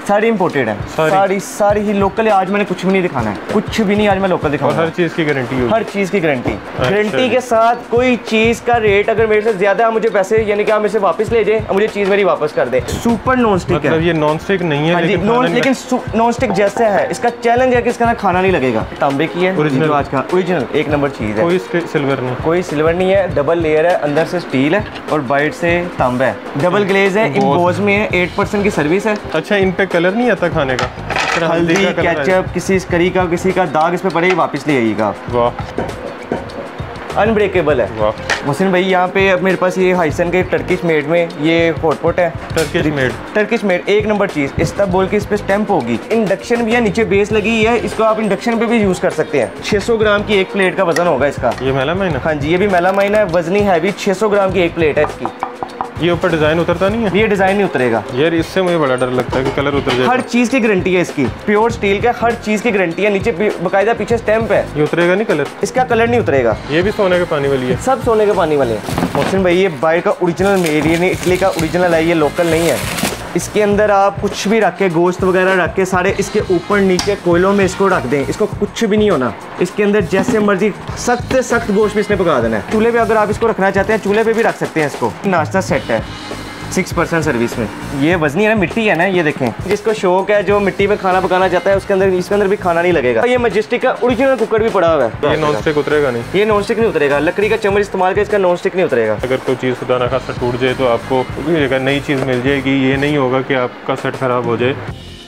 सारी इंपोर्टेड है, सारी ही लोकल है। आज मैंने कुछ भी नहीं दिखाना है, कुछ भी नहीं, आज मैं लोकल दिखाऊंगा। हर चीज़ की गारंटी होगी, हर चीज़ की गारंटी, गारंटी के साथ। कोई चीज़ का रेट अगर मेरे से ज़्यादा, मुझे पैसे यानी कि आप मेरे से वापस ले जाए, मुझे चीज़ मेरी वापस कर दे। सुपर नॉन स्टिक है, ये नॉन स्टिक नहीं है, लेकिन नॉन स्टिक जैसे है। इसका चैलेंज है कि इसका खाना नहीं लगेगा। तांबे की है ओरिजिनल, आज का ओरिजिनल एक नंबर चीज़ है। कोई सिल्वर नहीं, कोई सिल्वर नहीं है, डबल लेयर है, अंदर से स्टील है और बाइट से तांबा है, डबल ग्लेज है, इम्बोज में है, 8% की सर्विस है। अच्छा, इन पे कलर नहीं आता खाने का? हल्दी, केचप, किसी करी का किसी का दाग इस पे पड़ेगा, वापस ले आइएगा। वाह, अनब्रेकेबल है। वाह मोहसिन भाई, यहाँ पे अब मेरे पास ये हाइसन के टर्किश मेड में ये हॉटपॉट है। टर्किश मेड एक नंबर चीज़। इस्तांबुल की इस पे स्टैंप होगी। इंडक्शन भी है, नीचे बेस लगी है, इसको आप इंडक्शन पे भी यूज़ कर सकते हैं। 600 ग्राम की एक प्लेट का वजन होगा इसका। ये मेलामाइन है? हाँ जी, ये भी मेलामाइन है, वजनी हैवी। 600 ग्राम की एक प्लेट है इसकी। ये ऊपर डिजाइन उतरता नहीं है? ये डिजाइन नहीं उतरेगा यार, इससे मुझे बड़ा डर लगता है कि कलर उतर जाए। हर चीज की गारंटी है इसकी, प्योर स्टील का, हर चीज की गारंटी है। नीचे बकायदा पीछे स्टैंप है। ये उतरेगा नहीं कलर? इसका कलर नहीं उतरेगा। ये भी सोने के पानी वाली है? सब सोने के पानी वाले हैं मोहसिन भाई। ये बाहर का ओरिजिनल मेड, ये नहीं इटली का ओरिजिनल है, ये लोकल नहीं है। इसके अंदर आप कुछ भी रख के, गोश्त वगैरह रख के, सारे इसके ऊपर नीचे कोयलों में इसको रख दें, इसको कुछ भी नहीं होना। इसके अंदर जैसे मर्जी सख्त से सख्त गोश्त भी इसने पका देना है। चूल्हे पे अगर आप इसको रखना चाहते हैं, चूल्हे पे भी रख सकते हैं इसको। नाश्ता सेट है 6% सर्विस में। ये वजनी है ना, मिट्टी है ना, ये देखें। जिसको शौक है, जो मिट्टी में खाना पकाना चाहता है, उसके अंदर इसके अंदर भी खाना नहीं लगेगा। ये मैजेस्टिक का ओरिजिनल कुकर भी पड़ा हुआ है। ये नॉन स्टिक उतरेगा नहीं? ये नॉन स्टिक नहीं उतरेगा, लकड़ी का चम्मच इस्तेमाल कर, इसका नॉन स्टिक नहीं उतरेगा। अगर कोई चीज़ खुदा ना खासा टूट जाए तो आपको नई चीज़ मिल जाएगी। ये नहीं होगा कि आपका सेट खराब हो जाए।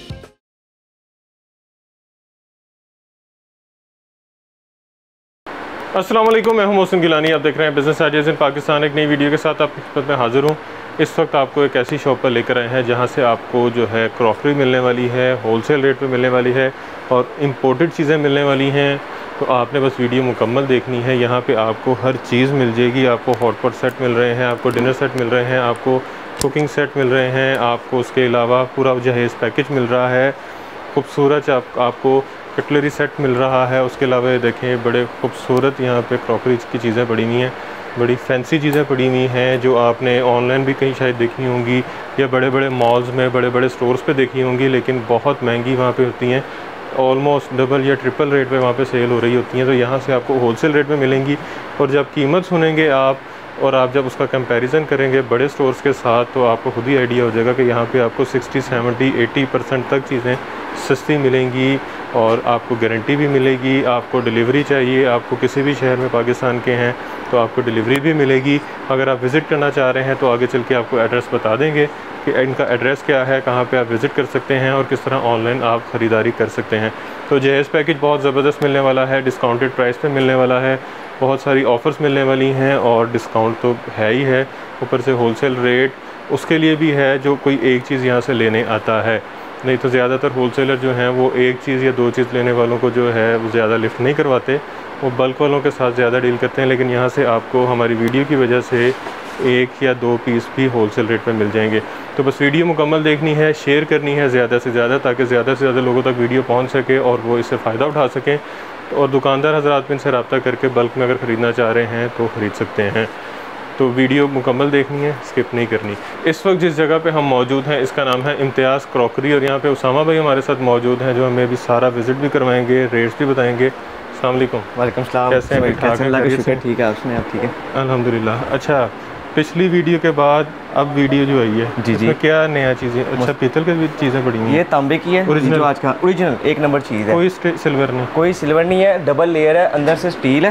अस्सलाम वालेकुम, मैं हूं मोहसिन गिलानी। आप देख रहे हैं बिज़नेस आइडियाज़ इन पाकिस्तान। एक नई वीडियो के साथ आपकी खिदमत में हाज़िर हूँ। इस वक्त आपको एक ऐसी शॉप पर लेकर आए हैं जहां से आपको जो है क्रॉकरी मिलने वाली है, होलसेल रेट पे मिलने वाली है और इम्पोर्टेड चीज़ें मिलने वाली हैं। तो आपने बस वीडियो मुकम्मल देखनी है। यहाँ पे आपको हर चीज़ मिल जाएगी। आपको हॉटपॉट सेट मिल रहे हैं, आपको डिनर सेट मिल रहे हैं, आपको कुकिंग सेट मिल रहे हैं, आपको उसके अलावा पूरा जहेज़ पैकेज मिल रहा है। खूबसूरत आपको कटलरी सेट मिल रहा है। उसके अलावा देखें, बड़े खूबसूरत यहाँ पे क्रॉकरी की चीज़ें पड़ी हुई हैं, बड़ी फैंसी चीज़ें पड़ी हुई हैं जो आपने ऑनलाइन भी कहीं शायद देखी होंगी या बड़े बड़े मॉल्स में, बड़े बड़े स्टोर्स पे देखी होंगी, लेकिन बहुत महंगी वहाँ पे होती हैं। ऑलमोस्ट डबल या ट्रिपल रेट पे वहाँ पे सेल हो रही होती हैं। तो यहाँ से आपको होलसेल रेट में मिलेंगी। और जब कीमत सुनेंगे आप और आप जब उसका कंपैरिजन करेंगे बड़े स्टोर्स के साथ, तो आपको खुद ही आइडिया हो जाएगा कि यहाँ पे आपको 60, 70, 80% तक चीज़ें सस्ती मिलेंगी और आपको गारंटी भी मिलेगी। आपको डिलीवरी चाहिए, आपको किसी भी शहर में पाकिस्तान के हैं तो आपको डिलीवरी भी मिलेगी। अगर आप विज़िट करना चाह रहे हैं तो आगे चल के आपको एड्रेस बता देंगे कि इनका एड्रेस क्या है, कहाँ पे आप विज़िट कर सकते हैं और किस तरह ऑनलाइन आप ख़रीदारी कर सकते हैं। तो जहेज़ पैकेज बहुत ज़बरदस्त मिलने वाला है, डिस्काउंटेड प्राइस पे मिलने वाला है, बहुत सारी ऑफ़र्स मिलने वाली हैं और डिस्काउंट तो है ही है, ऊपर से होलसेल रेट उसके लिए भी है जो कोई एक चीज़ यहाँ से लेने आता है। नहीं तो ज़्यादातर होलसेलर जो हैं वो एक चीज़ या दो चीज़ लेने वालों को जो है वो ज़्यादा लिफ्ट नहीं करवाते, वो बल्क वालों के साथ ज़्यादा डील करते हैं। लेकिन यहाँ से आपको हमारी वीडियो की वजह से एक या दो पीस भी होलसेल रेट पे मिल जाएंगे। तो बस वीडियो मुकम्मल देखनी है, शेयर करनी है ज़्यादा से ज़्यादा, ताकि ज़्यादा से ज़्यादा लोगों तक वीडियो पहुँच सके और वो इससे फ़ायदा उठा सकें। और दुकानदार हज़रात इनसे रब्ता करके बल्क में अगर ख़रीदना चाह रहे हैं तो ख़रीद सकते हैं। तो वीडियो मुकम्मल देखनी है, स्किप नहीं करनी। इस वक्त जिस जगह पे हम मौजूद हैं इसका नाम है इम्तियाज़ क्रॉकरी और यहाँ पे उसामा भाई हमारे साथ मौजूद हैं जो हमें अभी सारा विज़िट भी करवाएंगे, रेट्स भी बताएंगे। अस्सलाम वालेकुम। वालेकुम सलाम। कैसे हैं? ठीक है, आपने? आप ठीक है अल्हम्दुलिल्लाह। अच्छा, पिछली वीडियो के बाद अब वीडियो जो आई है जी जी, क्या नया चीज़ें? अच्छा, पीतल की भी चीज़ें पड़ी हुई हैं। ये तांबे की है ओरिजिनल, आज का ओरिजिनल एक नंबर चीज़ है। कोई सिल्वर नहीं? कोई सिल्वर नहीं है, डबल लेयर है, अंदर से स्टील है,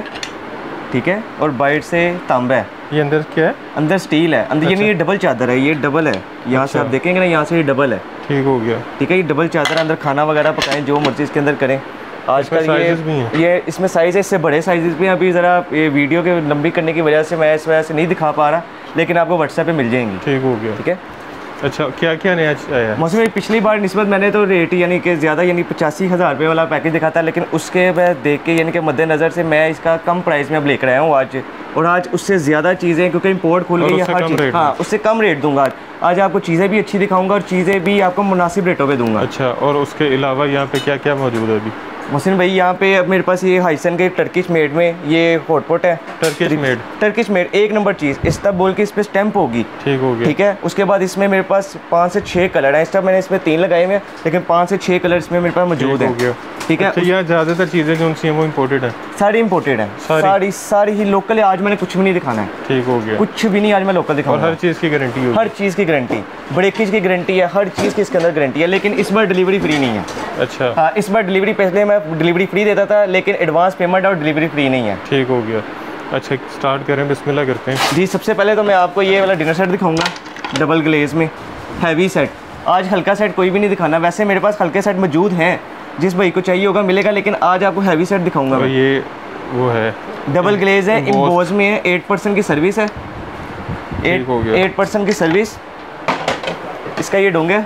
ठीक है, और बाइट से तांबा है। ये अंदर क्या है? अंदर स्टील है अंदर। अच्छा। ये डबल चादर है, ये डबल है। यहाँ से आप देखेंगे ना, यहाँ से ये डबल है। ठीक हो गया, ठीक है। ये डबल चादर, अंदर खाना वगैरह पकाएं, जो मर्जी इसके अंदर करें। आजकल ये इसमें साइज़ है, इससे बड़े साइज़ भी हैं। अभी ज़रा ये वीडियो के लंबी करने की वजह से मैं इस वजह से नहीं दिखा पा रहा, लेकिन आपको व्हाट्सएप पे मिल जाएंगी। ठीक हो गया, ठीक है। अच्छा, क्या क्या नया आया है? मौसम पिछली बार निस्बत मैंने तो रेट यानी कि ज़्यादा यानी 85,000 रुपये वाला पैकेज दिखा था, लेकिन उसके मैं देख के यानी कि मद्देनज़र से मैं इसका कम प्राइस में अब लेकर आया हूँ आज। और आज उससे ज़्यादा चीज़ें, क्योंकि इंपोर्ट खुल गई है हर चीज़, हाँ, उससे कम रेट दूंगा आज आपको। चीज़ें भी अच्छी दिखाऊंगा और चीज़ें भी आपको मुनासिब रेटों पे दूंगा। अच्छा, और उसके अलावा यहाँ पे क्या क्या मौजूद है अभी? मोहसिन भाई यहाँ पे अब मेरे पास ये हाइसन के टर्किश मेड में ये हॉटपॉट है। टर्किश मेड एक नंबर चीज़। इस तब बोल के इस पर स्टैंप होगी। ठीक हो गया। ठीक है। उसके बाद इसमें मेरे पास 5 से 6 कलर हैं। इस टाइम मैंने इसमें 3 लगाए हुए हैं, लेकिन 5 से 6 कलर इसमें मेरे पास मौजूद हैं। ठीक है। अच्छा, यहाँ ज़्यादातर चीज़ें जो उनसी हैं वो इम्पोर्टेड हैं? सारी इम्पोर्टेड हैं, सारी ही लोकल है। आज मैंने कुछ भी नहीं दिखाना है। ठीक हो गया। कुछ भी नहीं आज मैं लोकल दिखाऊंगा। हर चीज़ की गारंटी है? हर चीज़ की गारंटी, ब्रेकेज की गारंटी है, हर चीज़ की इसके अंदर गारंटी है। लेकिन इस बार डिलीवरी फ्री नहीं है। अच्छा। हाँ, इस बार डिलीवरी, पहले मैं डिलीवरी फ्री देता था, लेकिन एडवांस पेमेंट और डिलीवरी फ्री नहीं है। ठीक हो गया। अच्छा, स्टार्ट करें, बिस्मिल्लाह करते हैं जी। सबसे पहले तो मैं आपको ये वाला डिनर सेट दिखाऊंगा, डबल ग्लेज में हैवी सेट। आज हल्का सेट कोई भी नहीं दिखाना, वैसे मेरे पास हल्के सेट मौजूद हैं, जिस भाई को चाहिए होगा मिलेगा, लेकिन आज आपको हैवी सेट दिखाऊंगा। तो ये वो है डबल ग्लेज है, इम्बोज में है, 8% की सर्विस है। 8% की सर्विस। इसका ये डोंगे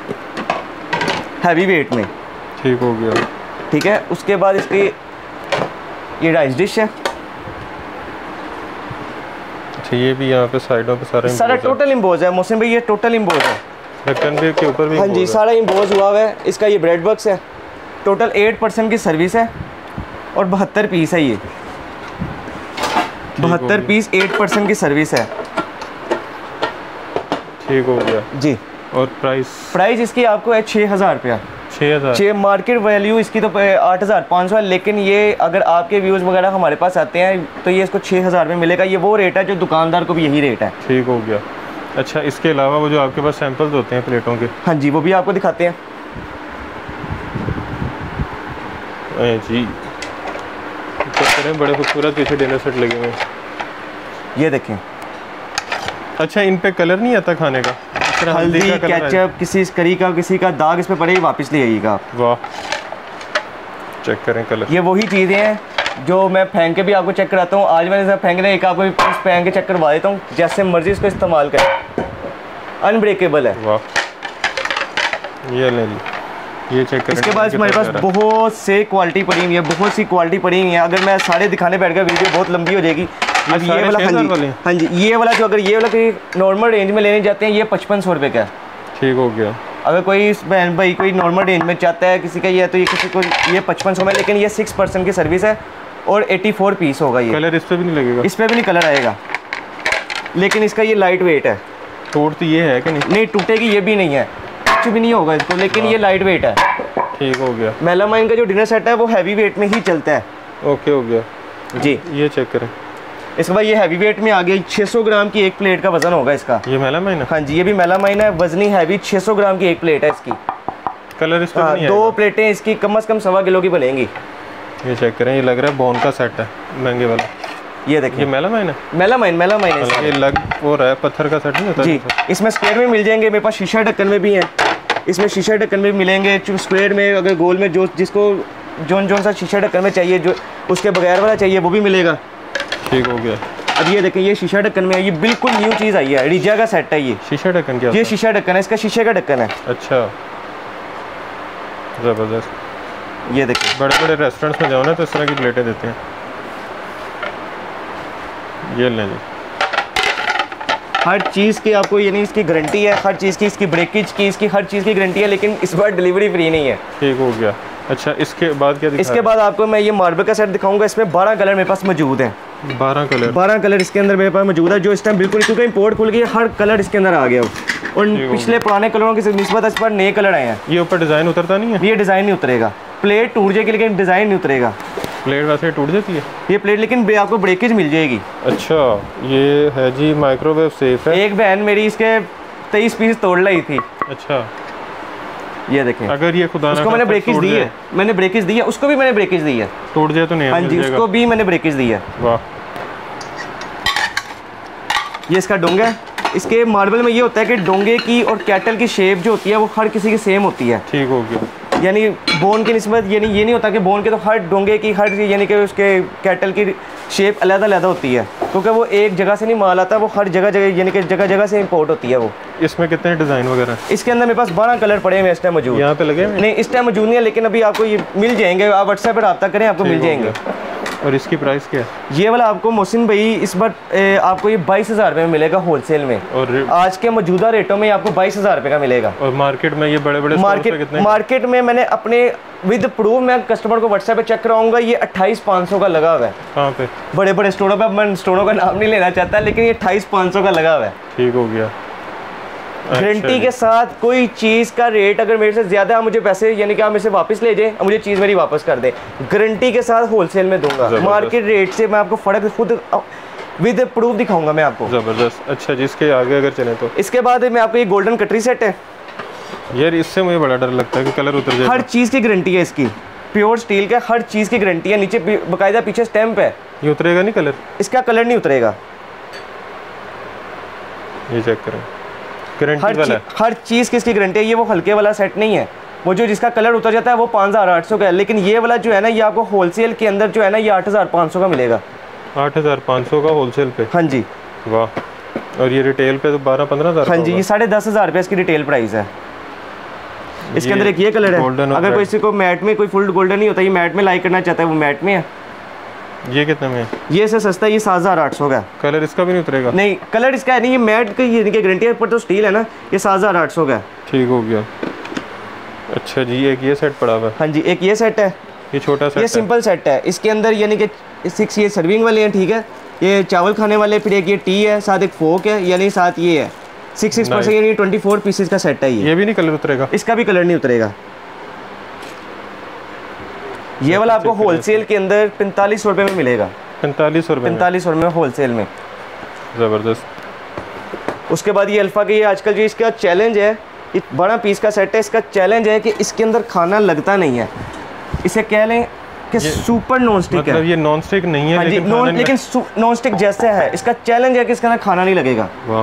हैवी वेट में। ठीक हो गया। ठीक है। उसके बाद इसकी ये राइस डिश है। अच्छा, ये भी यहाँ पे साइडों पे सारा टोटल इम्बोज है मोहसिन भाई, ये टोटल इम्बोज है। ढक्कन भी के ऊपर भी? हाँ जी, सारा इम्बोज हुआ हुआ है। इसका ये ब्रेड बॉक्स है। टोटल 8% की सर्विस है और 72 पीस है। ये 72 पीस 8% की सर्विस है। ठीक हो गया जी। और प्राइस इसकी आपको है 6,000 रुपया। 6,000? मार्केट वैल्यू इसकी तो 8,500 है, लेकिन ये अगर आपके व्यूज़ वगैरह हमारे पास आते हैं तो ये इसको 6,000 में मिलेगा। ये वो रेट है जो दुकानदार को भी यही रेट है। ठीक हो गया। अच्छा, इसके अलावा वो जो आपके पास सैंपल्स होते हैं प्लेटों के? हाँ जी, वो भी आपको दिखाते हैं जी। बड़े खूबसूरत पीछे डिनर सेट लगे हुए हैं, ये देखें। अच्छा, इन पे कलर नहीं आता खाने का? हल्दी, केचप, किसी करी का, किसी का दाग इस पे पड़े, वापस ले आइएगा आप। वाह, चेक करें कलर। ये वही चीज़ें हैं जो मैं फेंक के भी आपको चेक कराता हूँ। आज मैंने फेंकने एक आपको फेंक के चेक करवा देता हूँ, जैसे मर्जी इसको इस्तेमाल करें। अनब्रेकेबल है। वाह, ये ले ली, ये चेक करें। इसके बाद हमारे पास बहुत से क्वालिटी पड़ी हुई है, बहुत सी क्वालिटी पड़ी हुई है। अगर मैं सारे दिखाने बैठ गया वीडियो बहुत लंबी हो जाएगी। अब ये वाला, हाँ जी, ये वाला जो, अगर ये वाला कोई नॉर्मल रेंज में लेने जाते हैं, ये 5500 रुपये का है। ठीक हो गया। अगर कोई बहन भाई कोई नॉर्मल रेंज में चाहता है किसी का ये, तो ये किसी को ये 5500 में, लेकिन ये 6% की सर्विस है और 84 पीस होगा। ये कलर इस पर भी नहीं लगेगा? इस पर भी नहीं कलर आएगा, लेकिन इसका ये लाइट वेट है। टूटती ये है कि नहीं? नहीं टूटेगी, ये भी नहीं है, कुछ भी नहीं होगा इसको, लेकिन ये लाइट वेट है। ठीक हो गया। मेलामाइन का जो डिनर सेट है वो हैवी वेट में ही चलता है। ओके हो गया जी। ये चेक करें। इसके बाद ये हैवी वेट में आ गया, 600 ग्राम की एक प्लेट का वजन होगा इसका। ये मेलामाइन है? हाँ जी, ये भी मेलामाइन है, वजनी हैवी, 600 ग्राम की एक प्लेट है इसकी। कलर इस पर नहीं है? 2 प्लेटें इसकी कम से कम 1.25 किलो की बनेंगी। ये चेक करें, ये लग रहा है बोन का सेट है, महंगे वाला। ये देखिए, ये मेलामाइन है? मेलामाइन है। ये लग हो रहा है, पत्थर का सेट नहीं होता जी। इसमें स्क्वायर में मिल जाएंगे, मेरे पास शीशा ढक्कन में भी है। इसमें शीशा ढक्कन में मिलेंगे, स्क्वायर में, अगर गोल में जो जिसको जोन सा शीशा ढक्कन में चाहिए, जो उसके बगैर वाला चाहिए वो भी मिलेगा। ठीक हो गया। अब ये देखें, ये शीशा ढक्कन में है, ये बिल्कुल न्यू चीज़ आई है, रिजा का सेट है। ये शीशा ढक्कन क्या? ये शीशा ढक्कन है, इसका शीशे का ढक्कन है। अच्छा, ज़बरदस्त। ये देखिए, बड़े बड़े रेस्टोरेंट्स में जाओ ना तो इस तरह की प्लेटें देते हैं। ये लें, हर चीज़ की आपको यानी इसकी गारंटी है, हर चीज़ की, इसकी ब्रेकेज की, इसकी हर चीज़ की गारंटी है, लेकिन इस बार डिलीवरी फ्री नहीं है। ठीक हो गया। अच्छा, इसके बाद क्या दिखा? इसके बाद आपको मैं ये मार्बल का सेट दिखाऊंगा। इसमें 12 कलर मेरे पास मौजूद हैं। 12 कलर इसके अंदर मेरे पास मौजूद है, जो इस टाइम बिल्कुल, क्योंकि इंपोर्ट खुल गई, हर कलर इसके अंदर आ गया। और पिछले पुराने कलरों की निस्बत इस पर नए कलर आए हैं। ये ऊपर डिज़ाइन उतरता नहीं है? ये डिज़ाइन नहीं उतरेगा, प्लेट टूट जाएगी लेकिन डिज़ाइन नहीं उतरेगा। प्लेट वैसे टूट जाती है ये प्लेट, लेकिन आपको ब्रेकेज मिल जाएगी। अच्छा, ये है जी माइक्रोवेव सेफ है। एक बहन मेरी इसके 23 पीस तोड़ लाई थी। अच्छा, ये देखें, अगर ये खुदा उसको मैंने ब्रेकेज दी है, मैंने ब्रेकेज दी है, उसको भी मैंने ब्रेकेज दी है। टूट जाए तो नहीं? हाँ जी, उसको भी मैंने ब्रेकेज दी है। वाह। ये इसका डोंगा है। इसके मार्बल में ये होता है कि डोंगे की और कैटल की शेप जो होती है वो हर किसी की सेम होती है। ठीक हो गया। यानी बोन की निस्बत यानी ये नहीं होता कि बोन के तो हर डोंगे की हर यानी कि उसके कैटल की शेप अलग होती है, क्योंकि वो एक जगह से नहीं माल आता, वो हर जगह यानी कि जगह से इंपोर्ट होती है वो। इसमें कितने डिज़ाइन वगैरह? इसके अंदर मेरे पास 12 कलर पड़े हैं इस टाइम मौजूद। यहाँ पे लगे? नहीं, इस टाइम मौजूद नहीं है, लेकिन अभी आपको ये मिल जाएंगे। आप व्हाट्सएप पर रब्ता करें, आपको मिल जाएंगे। और इसकी प्राइस क्या है? ये वाला आपको मोहसिन भाई इस बार आपको ये 22,000 रुपये में मिलेगा होलसेल में, और आज के मौजूदा रेटों में आपको 22,000 रुपये का मिलेगा। और मार्केट में ये बड़े बड़े मार्केट में मैंने अपने विद प्रूफ मैं कस्टमर को व्हाट्सएप पे चेक कराऊंगा, ये 28,500 का लगा हुआ है। कहाँ पे? बड़े बड़े स्टोरों पे, मैं स्टोरों का नाम नहीं लेना चाहता, लेकिन ये 28,500 का लगा हुआ है। ठीक हो गया। गारंटी के साथ कोई चीज़ का रेट अगर मेरे से ज़्यादा आप मुझे पैसे यानी कि आप मेरे से वापस ले जाए, मुझे चीज़ मेरी वापस कर दें, गारंटी के साथ होलसेल में दूंगा। मार्केट रेट से मैं आपको फ़र्क खुद विद प्रूफ दिखाऊंगा मैं आपको। ज़बरदस्त। अच्छा, जिसके आगे अगर चले तो इसके बाद में आपको ये गोल्डन कटरी सेट है यार, इससे मुझे बड़ा डर लगता है कि कलर उतर जाए। हर चीज़ की गारंटी है इसकी, प्योर स्टील का हर चीज़ की गारंटी है, नीचे बाकायदा पीछे स्टैंप है। ये उतरेगा नहीं कलर? इसका कलर नहीं उतरेगा, ये चेक करें, हर चीज़ की इसकी गारंटी है। ये वो हल्के वाला सेट नहीं है, वो जो जिसका कलर उतर जाता है वो 5,800 का है, लेकिन ये वाला जो है ना ये आपको होलसेल के अंदर जो है ना ये 8,500 का मिलेगा। 8,500 का होलसेल पे? हाँ जी। वाह। और ये रिटेल पे तो 12-15,000? हाँ जी, ये 10,500 रुपये इसकी रिटेल प्राइस है। इसके अंदर एक ये कलर है, अगर कोई किसी को मैट में कोई फुल गोल्डन नहीं होता, ये मैट में लाइक करना चाहता है वो मैट में है। ये कितने में है? ये से सस्ता है, ये 7,800 का। कलर इसका भी नहीं उतरेगा? नहीं, कलर इसका है नहीं, ये मैट की ये गारंटी है, पर तो स्टील है ना, ये 7,800 का है। ठीक हो गया। अच्छा जी, एक ये सेट पड़ा हुआ है? हाँ जी, एक ये सेट है, ये छोटा सेट, ये सिंपल सेट है। इसके अंदर यानी कि 6 ये सर्विंग वाले हैं, ठीक है, ये चावल खाने वाले, फिर एक ये टी है, साथ एक फोक है, यानी साथ ये है 6 यानी 24 पीसेस का सेट है। ये भी नहीं कलर उतरेगा? इसका भी कलर नहीं उतरेगा। ये वाला आपको होलसेल के अंदर 45 रुपये में मिलेगा। 45 रुपये? 45 रुपये में होलसेल में। ज़बरदस्त। उसके बाद ये अल्फ़ा के ये आजकल जो इसका चैलेंज है, ये बड़ा पीस का सेट है, इसका चैलेंज है कि इसके अंदर खाना लगता नहीं है। इसे कह लें कि सुपर नॉन स्टिक है। मतलब ये नॉन स्टिक नहीं है? हाँ लेकिन नॉन स्टिक जैसा है, इसका चैलेंज है कि इसके अंदर खाना नहीं लगेगा। वाह।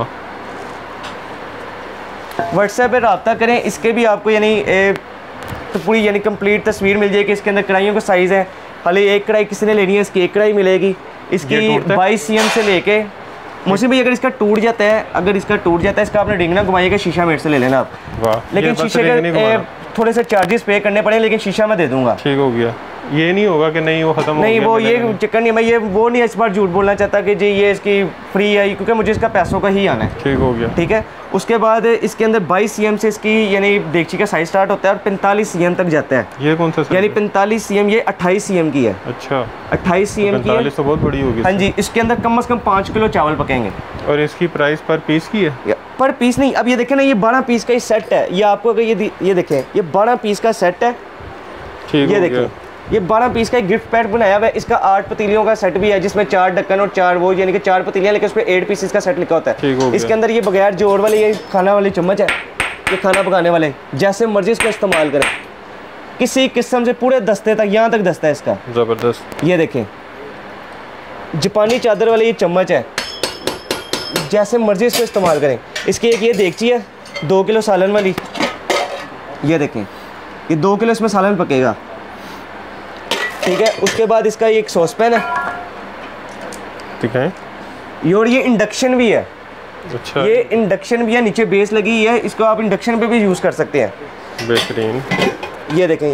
व्हाट्सएप पे रब्ता करें, इसके भी आपको यानी तो पूरी यानी कंप्लीट तस्वीर मिल जाएगी। इसके अंदर कढ़ाइयों का साइज़ है, खाली एक कढ़ाई किसी ने लेनी है, इसकी एक कढ़ाई मिलेगी। इसकी 22 cm से लेके मोहसिन भाई, अगर इसका टूट जाता है, इसका आपने डिंगना घुमाइएगा, शीशा मेरे से ले लेना आप। लेकिन शीशे के थोड़े से चार्जेस पे करने पड़े, लेकिन शीशा मैं दे दूंगा। ठीक हो गया। ये नहीं होगा कि नहीं वो खत्म हो गया? नहीं, वो ये चक्कर नहीं, मैं ये वो नहीं इस बार झूठ बोलना चाहता कि जी ये इसकी फ्री है, क्योंकि मुझे इसका पैसों का ही आना है। ठीक हो गया। ठीक है। उसके बाद इसके अंदर 22 cm से इसकी यानी देगची का साइज स्टार्ट होता है और 45 cm तक जाता है। ये कौन सा यानी 45 cm, ये 28 cm की है। अच्छा, 28 cm की है। 45 तो बहुत बड़ी होगी। हाँ जी, इसके अंदर कम से कम 5 किलो चावल पकेंगे। और इसकी प्राइस पर पीस की है? पर पीस नहीं, अब ये देखें ना, ये 12 पीस का ही सेट है। ये आपको अगर ये देखें, ये 12 पीस का सेट है। ठीक, ये देखें, ये 12 पीस का एक गिफ्ट पैड बनाया हुआ है। इसका 8 पतीलियों का सेट भी है, जिसमें 4 ढक्कन और 4 वो यानी कि 4 पतीलियाँ, लेकिन उस पर 8 पीसेस का सेट लिखा होता है। इसके अंदर ये बगैर जोड़ वाले ये खाना वाले चम्मच है, ये खाना पकाने वाले, जैसे मर्जी इसको इस्तेमाल करें, किसी किस्म से पूरे दस्ते तक, यहाँ तक दस्ता है इसका। ज़बरदस्त। ये देखें, जापानी चादर वाले ये चम्मच है, जैसे मर्जी इसको इस्तेमाल करें। इसकी एक ये देगची है 2 किलो सालन वाली, ये देखें, ये 2 किलो इसमें सालन पकेगा। ठीक है। उसके बाद इसका ये एक सॉस पैन है, ठीक है, और ये इंडक्शन भी है। अच्छा, ये इंडक्शन भी है, नीचे बेस लगी है, इसको आप इंडक्शन पे भी यूज़ कर सकते हैं। बेहतरीन। ये देखें,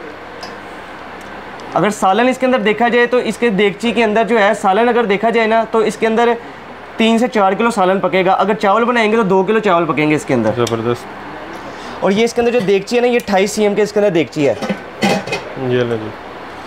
अगर सालन इसके अंदर देखा जाए तो इसके देगची के अंदर जो है सालन अगर देखा जाए ना, तो इसके अंदर 3 से 4 किलो सालन पकेगा। अगर चावल बनाएंगे तो 2 किलो चावल पकेंगे इसके अंदर। ज़बरदस्त। और ये इसके अंदर जो देगची है ना, ये 28 cm के इसके अंदर देगची है। ये ले जी।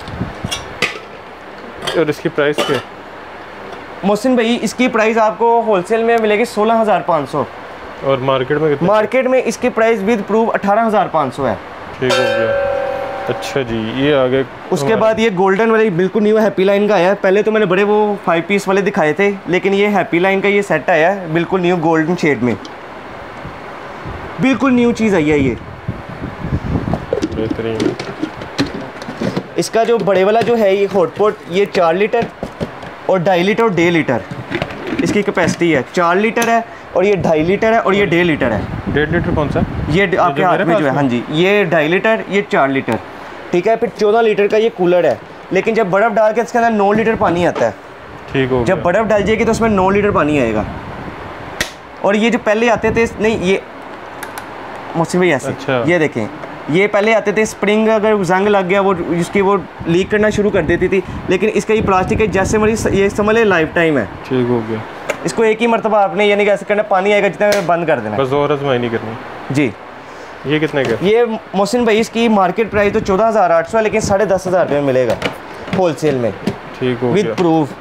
और इसकी प्राइस क्या है मोहसिन भाई? इसकी प्राइस आपको होलसेल में मिलेगी 16,500। और मार्केट में कितनी? मार्केट में इसकी प्राइस विद प्रूफ 18,500 है। ठीक हो गया। अच्छा जी, ये आगे। उसके बाद ये गोल्डन वाले बिल्कुल न्यू हैप्पी लाइन का आया है। पहले तो मैंने बड़े वो 5 पीस वाले दिखाए थे, लेकिन ये हैप्पी लाइन का ये सेट आया है बिल्कुल न्यू गोल्डन शेड में, बिल्कुल न्यू चीज़ आई है ये। बेहतरीन। इसका जो बड़े वाला जो है ये हॉटपॉट, ये 4 लीटर और 2.5 लीटर और 1.5 लीटर इसकी कैपेसिटी है। 4 लीटर है और ये 2.5 लीटर है और ये 1.5 लीटर है। 1.5 लीटर कौन सा? ये आपके हाथ में जो है। हाँ जी, ये 2.5 लीटर, ये 4 लीटर। ठीक है। फिर 14 लीटर का ये कूलर है, लेकिन जब बर्फ़ डाल के इसके अंदर 9 लीटर पानी आता है। ठीक हो। जब बर्फ़ डाल जाएगी तो उसमें 9 लीटर पानी आएगा। और ये जो पहले आते थे, नहीं ये मोहसिन भाई ऐसे। अच्छा। ये देखें, ये पहले आते थे स्प्रिंग, अगर जंग लग गया वो इसकी वो लीक करना शुरू कर देती थी, लेकिन इसका ये प्लास्टिक है, जैसे मर्जी ये समझ ले लाइफ टाइम है। ठीक हो गया। इसको एक ही मरतबा आपने यानी कि ऐसे करना, पानी आएगा जितना बंद कर देना, बस और आजमाई नहीं करनी जी। ये कितने का? ये मोहसिन भाई इसकी मार्केट प्राइस तो 14,800 है, लेकिन 10,500 रुपये में मिलेगा होलसेल में। ठीक हो विद गया। प्रूफ।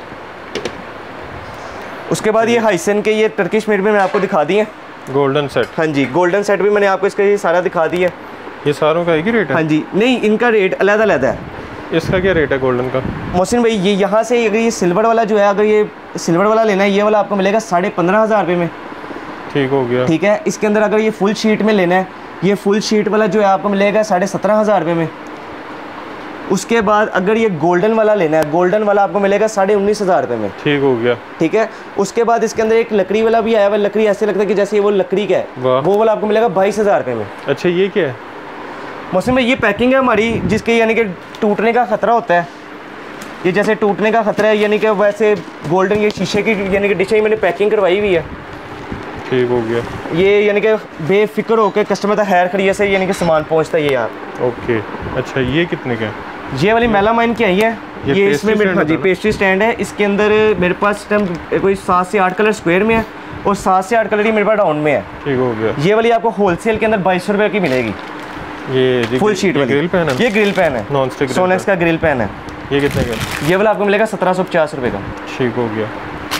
उसके बाद ये हाइसन के ये टर्किश मेड में मैंने आपको दिखा दिए गोल्डन सेट। हाँ जी, गोल्डन सेट भी मैंने आपको इसका ये सारा दिखा दिया। ये सारों का एक ही रेट है? हाँ जी, नहीं इनका रेट अलग अलग है। इसका क्या रेट है गोल्डन का? मोहसिन भाई ये यहाँ से अगर ये सिल्वर वाला जो है, अगर ये सिल्वर वाला लेना है, ये वाला आपको मिलेगा 15,500 रुपये में। ठीक हो गया। ठीक है, इसके अंदर अगर ये फुल शीट में लेना है, ये फुल शीट वाला जो है आपको मिलेगा 17,500 रुपये में। उसके बाद अगर ये गोल्डन वाला लेना है, गोल्डन वाला आपको मिलेगा 19,500 रुपये में। ठीक हो गया। ठीक है, उसके बाद इसके अंदर एक लकड़ी वाला भी आया हुआ, लकड़ी ऐसे लगता है कि जैसे वो लकड़ी का है, वो वाला आपको मिलेगा 22,000 रुपये में। अच्छा, ये क्या है? मौसम में ये पैकिंग है हमारी, जिसके यानी कि टूटने का ख़तरा होता है। ये जैसे टूटने का ख़तरा है, यानी कि वैसे गोल्डन ये शीशे की यानी कि डिश मैंने पैकिंग करवाई हुई है। ठीक हो गया। ये यानी कि बेफिक्र होकर कस्टमर तक खैर खड़िए से यानी कि सामान पहुंचता है ये यहाँ। ओके। अच्छा, ये कितने का है? ये वाली मेलामाइन की आई है, ये इसमें मेरे पास जी पेस्ट्री स्टैंड है। इसके अंदर मेरे पास कोई 7 से 8 कलर स्क्वायर में है और 7 से 8 कलर ही मेरे पास राउंड में है। ठीक हो गया। ये वाली आपको होलसेल के अंदर 2200 रुपये की मिलेगी। ये फुल शीट वाली ग्रिल पैन है? ये ग्रिल पैन है, नॉन स्टिक सोनेक्स का ग्रिल पैन है। ये कितने का? ये वाला आपको मिलेगा 1750 रुपये का। ठीक हो गया।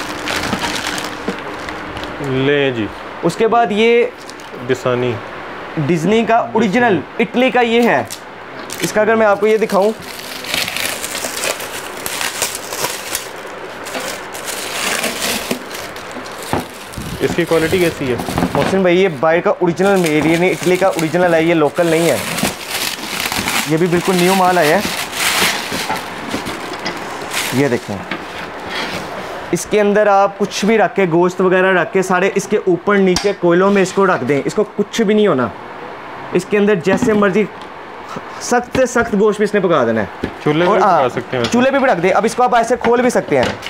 ले जी। उसके बाद ये डिसानी डिज्नी का ओरिजिनल इटली का ये है। इसका अगर मैं आपको ये दिखाऊं, इसकी क्वालिटी कैसी है? मोहसिन भाई ये बाहर का ओरिजिनल मेड, ये नहीं इटली का ओरिजिनल है, ये लोकल नहीं है। ये भी बिल्कुल न्यू माल आया है। ये देखें, इसके अंदर आप कुछ भी रख के, गोश्त वगैरह रख के, सारे इसके ऊपर नीचे कोयलों में इसको रख दें, इसको कुछ भी नहीं होना। इसके अंदर जैसे मर्जी सख्त से सख्त गोश्त भी इसने पका देना है। चूल्हे पे भी पका सकते हैं? चूल्हे पे भी रख दें। अब इसको आप ऐसे खोल भी सकते हैं।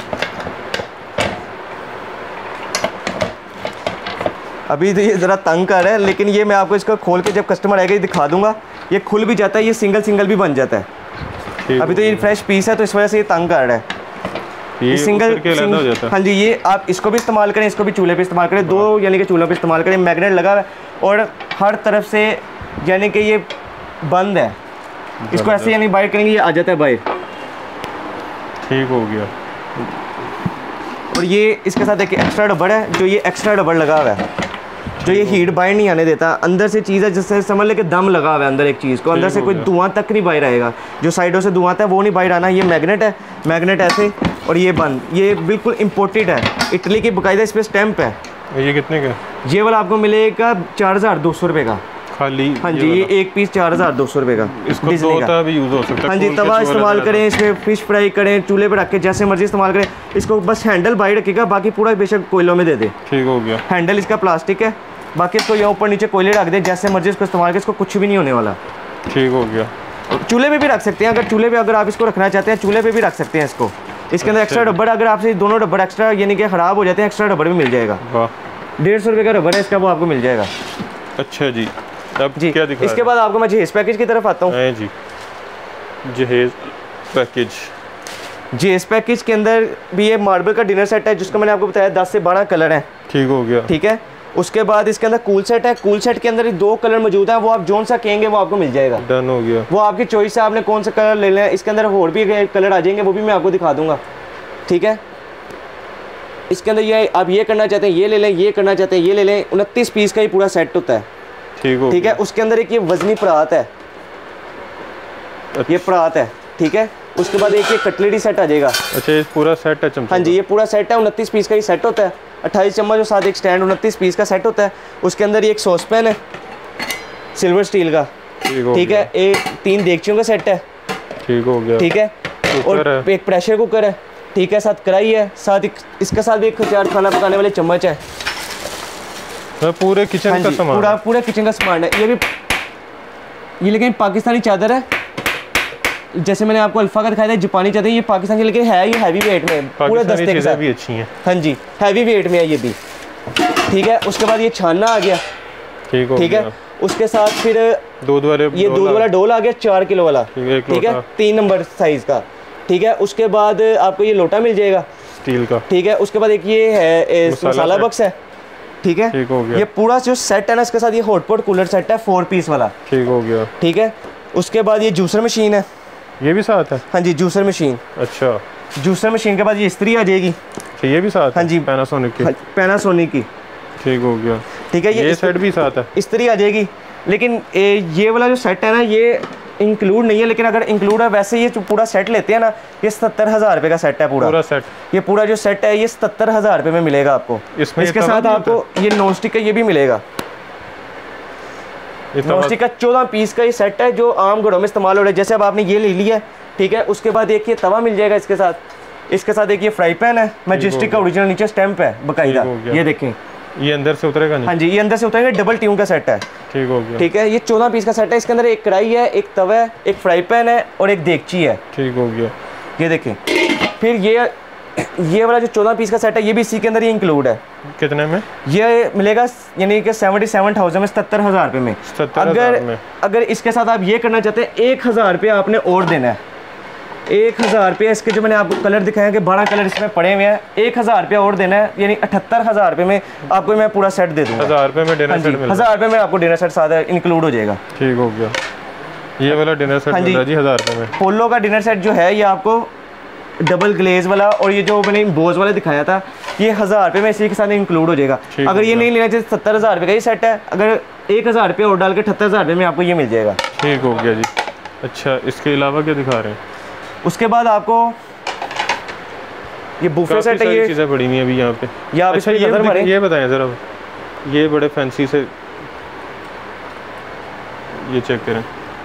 अभी तो ये ज़रा तंग कर रहा है, लेकिन ये मैं आपको इसको खोल के जब कस्टमर आएगा ये दिखा दूंगा। ये खुल भी जाता है, ये सिंगल सिंगल भी बन जाता है। अभी तो ये फ्रेश पीस है तो इस वजह से ये तंग कर रहा है। ये सिंगल हो जाता है। हाँ जी, ये आप इसको भी इस्तेमाल करें, इसको भी चूल्हे पे इस्तेमाल करें, दो यानी कि चूल्हों पे इस्तेमाल करें। मैग्नेट लगा हुआ है और हर तरफ से यानी कि ये बंद है। इसको ऐसे यानी बाहर करेंगे, ये आ जाता है बाहर। ठीक हो गया। और ये इसके साथ एक एक्स्ट्रा रबड़ है, जो ये एक्स्ट्रा रबड़ लगा हुआ है, जो ये हीट बाहर नहीं आने देता। अंदर से चीज़ है जिससे समझ ले कि दम लगा हुआ है अंदर एक चीज़ को, अंदर से कोई धुआं तक नहीं बाहर आएगा। जो साइडों से धुआं आता है वो नहीं बाहर आना। ये मैग्नेट है, मैग्नेट ऐसे, और ये बंद। ये बिल्कुल इम्पोर्टेड है, इटली की बाकायदा इस पर स्टैंप है। ये कितने का? ये वाला आपको मिलेगा 4,200 रुपये का खाली। हाँ जी, ये एक पीस 4,200 रुपये का। इसको दो तवा भी यूज़ हो सकता है। हाँ जी, तवा इस्तेमाल करें, इसमें फिश फ्राई करें, चूल्हे पर रख के जैसे मर्जी इस्तेमाल करें। इसको बस हैंडल बाहर रखेगा, बाकी पूरा बेशक कोयलों में दे दे। ठीक हो गया। हैंडल इसका प्लास्टिक है, बाकी इसको यहाँ ऊपर नीचे कोयले रख दे, जैसे मर्जी इसको इस्तेमाल करें, इसको कुछ भी नहीं होने वाला। ठीक हो गया। चूल्हे पे भी रख सकते हैं, अगर चूल्हे पे अगर आप इसको रखना चाहते हैं, चूल्हे पे भी रख सकते हैं इसको। इसके अंदर एक्स्ट्रा रबड़, अगर आपसे दोनों रबड़ एक्स्ट्रा यानी कि ख़राब हो जाते हैं, एक्स्ट्रा रबड़ भी मिल जाएगा। 150 रुपये का रबड़ है इसका, वो आपको मिल जाएगा। अच्छा जी, अब जी क्या दिखा? इसके बाद आपको मैं जहेज़ पैकेज की तरफ आता हूँ। जी, जहेज़ पैकेज। जहेज़ पैकेज के अंदर भी ये मार्बल का डिनर सेट है, जिसका मैंने आपको बताया 10 से 12 कलर हैं। ठीक हो गया। ठीक है, उसके बाद इसके अंदर कूल सेट है। कूल सेट के अंदर 2 कलर मौजूद हैं, वो आप जोन सा कहेंगे वो आपको मिल जाएगा। डन हो गया। वो आपकी चॉइस है, आपने कौन सा कलर ले लेना है। इसके अंदर और भी कलर आ जाएंगे, वो भी मैं आपको दिखा दूंगा। ठीक है, इसके अंदर ये आप ये करना चाहते हैं ये ले लें, ये करना चाहते हैं ये ले लें। 29 पीस का ही पूरा सेट होता है। ठीक है, उसके अंदर एक ये वजनी परात है। ये परात है। ठीक है, उसके बाद एक ये कटलरी सेट आ जाएगा। अच्छा, ये पूरा सेट है चम्मच? हाँ जी, ये पूरा सेट है। 29 पीस का ही सेट होता है। 28 चम्मच और साथ एक स्टैंड, 29 पीस का सेट होता है। उसके अंदर एक सॉस पैन है सिल्वर स्टील का। ठीक है, एक 3 देगचियों का सेट है। ठीक हो गया। ठीक है, और एक प्रेशर कुकर है। ठीक है, साथ कढ़ाई है, साथ इसके साथ भी एक खाना पकाने वाले चम्मच है। पूरे किचन का सामान, पूरा किचन का सामान है। ये लेकिन पाकिस्तानी चादर है, जैसे मैंने आपको अल्फा का दिखाया था, जापानी चादर। ये पाकिस्तानी लेकिन है ये हैवी वेट में, पूरे दस्ते के साथ भी अच्छी हैं। हाँ जी, हैवी वेट में है ये भी। ठीक है, उसके बाद ये छानना आ गया। ठीक है। उसके साथ फिर दूध वाले ये दूध वाला डोल आ गया 4 किलो वाला, ठीक है, 3 नंबर साइज का, ठीक है। उसके बाद आपको ये लोटा मिल जाएगा स्टील का, ठीक है। उसके बाद एक ये है मसाला बॉक्स है, ठीक है, ठीक हो गया। ये पूरा जो सेट है ना इसके साथ ये हॉटपॉट कूलर सेट है 4 पीस वाला, ठीक हो गया, ठीक है। उसके बाद ये जूसर मशीन है, ये भी साथ है। हाँ जी, जूसर मशीन। अच्छा, जूसर मशीन के बाद ये इस्त्री आ जाएगी, ये भी साथ हाँ जी, पैनासोनिक की, पैनासोनिक की, ठीक हो गया, ठीक है। ये सेट भी साथ है, इस्त्री आ जाएगी। लेकिन ये वाला जो सेट है ना ये इंक्लूड नहीं है, लेकिन अगर इंक्लूड है वैसे ये जो पूरा सेट लेते हैं ना ये 77,000 रुपये का सेट है पूरा सेट। ये पूरा जो सेट है ये 77,000 रुपये में मिलेगा आपको। इसके साथ आपको ये नॉन स्टिक का ये भी मिलेगा, नॉन स्टिक का 14 पीस का ये सेट है जो आम घरों में इस्तेमाल हो रहा है। जैसे अब आपने ये ले लिया है, ठीक है, उसके बाद एक ये तवा मिल जाएगा इसके साथ एक ये फ्राई पैन है मैजेस्टिक का ओरिजिनल, नीचे स्टैंप है बकायदा, ये देखें। ये अंदर से उतरेगा नहीं? हाँ जी, ये अंदर से उतरेगा, डबल ट्यून का सेट है, ठीक हो गया, ठीक है। ये 14 पीस का सेट है, इसके अंदर एक कढ़ाई है, एक तवा है, एक फ्राई पैन है और एक देगची है, ठीक हो गया, ये देखें। फिर ये वाला जो 14 पीस का सेट है ये भी इसी के अंदर ही इंक्लूड है। कितने में? ये मिलेगा यानी कि 77,000 में, 77,000 रुपये में। अगर इसके साथ आप ये करना चाहते हैं 1,000 रुपये आपने और देना है, 1,000 रुपये। इसके जो मैंने आपको कलर दिखाया कि 12 कलर इसमें पड़े हुए हैं, 1,000 रुपये और देना है, यानी 78,000 रुपये में आपको मैं पूरा सेट दे दूँगा। 1,000 रुपये में डिनर सेट, 1,000 रुपये में आपको डिनर सेट साथ इंक्लूड हो जाएगा, ठीक हो गया। ये वाला डिनर सेट मिल रहा है जी 1,000 रुपये में। पोलो का डिनर सेट जो है ये आपको डबल ग्लेज वाला, और ये जो मैंने बोज वाला दिखाया था ये 1,000 रुपये में इसी के साथ इंक्लूड हो जाएगा। अगर ये नहीं लेना चाहिए 70,000 रुपये का ये सेट है, अगर 1,000 रुपये और डाल के 78,000 रुपये में आपको ये मिल जाएगा, ठीक हो गया जी। अच्छा, इसके अलावा क्या दिखा रहे हैं? उसके बाद आपको ये बुफे सेट है, ये चीज़ें पड़ी हुई हैं अभी यहाँ पे, या आप अच्छा, ये बताएं ज़रा, ये बड़े फैंसी से ये चेक करें,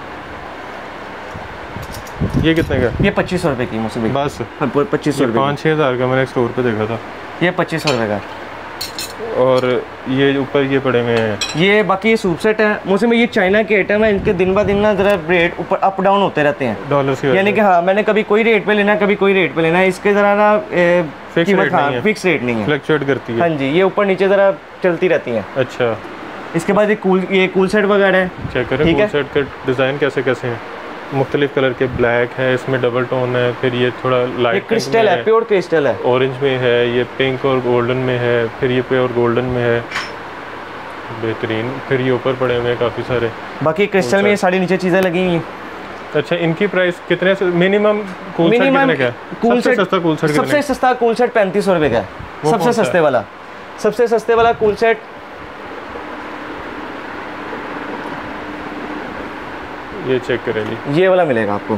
ये कितने का? ये 2500 रुपये की मुझसे बस 2500 रुपये, 5-6 हज़ार का मैंने एक स्टोर पे देखा था, ये 2500 रुपये का। और ये ऊपर ये पड़े हुए हैं, ये बाकी ये सूप सेट है मुझसे में, ये चाइना के आइटम है, इनके दिन ब दिन ना ज़रा रेट ऊपर अप डाउन होते रहते हैं डॉलर से, यानी कि हाँ मैंने कभी कोई रेट पे लेना है कभी कोई रेट पे लेना है, इसके ज़रा ना कीमत फिक्स रेट नहीं है, फ्लक्चुएट करती है, हाँ जी, ये ऊपर नीचे ज़रा चलती रहती हैं। अच्छा, इसके बाद ये कूल सेट वगैरह है, चेक करें कूल सेट के डिज़ाइन कैसे कैसे हैं, मुख्तलिफ कलर के, ब्लैक है, इसमें डबल टोन है, फिर ये थोड़ा लाइट क्रिस्टल है, प्योर क्रिस्टल है, ऑरेंज में है, ये पिंक और गोल्डन में है, फिर ये प्योर गोल्डन में है, बेहतरीन। फिर ये ऊपर पड़े हुए हैं काफ़ी सारे, बाकी क्रिस्टल में ये सारी नीचे चीज़ें लगी हुई। अच्छा, इनकी प्राइस कितने से मिनिमम कूल सेट कितने का है? सबसे सस्ता कूल सेट, सबसे सस्ता कूल सेट 3500 रुपये का है, सबसे सस्ते वाला कूल सेट ये चेक करें जी, ये वाला मिलेगा आपको।